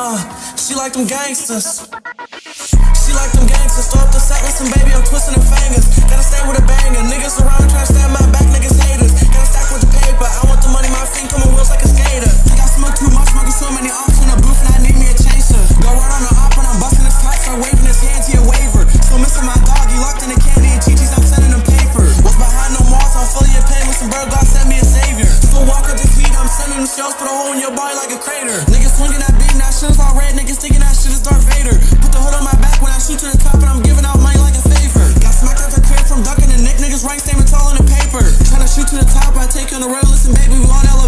She like them gangsters. She like them gangsters. Throw up the set, listen, baby, I'm twisting them fingers. Gotta stay with a banger. Niggas around me trying to stab my back, niggas haters. Gotta stack with the paper. I want the money, my feet coming wheels like a skater. Think I smoke too much, smoking so many ops in the booth, and I need me a chaser. Go right on the op when I'm busting his top, start waving his hand to your waiver. Still missing my dog, he locked in the candy and Chi-Chi's, I'm sending him paper. Was behind no walls, I'm fully in pain. Listen, bird, God send me a savior. Still walk up the feet, I'm sending them shells, put a hole in your body like a crater. Niggas swinging that beat, that shit is all red. Niggas thinking that shit is Darth Vader. Put the hood on my back when I shoot to the top, and I'm giving out money like a favor. Got smacked out the crib from ducking the nick, niggas rank statement tall on the paper. Tryna shoot to the top, I take you on the road, listen, baby, we on elevator.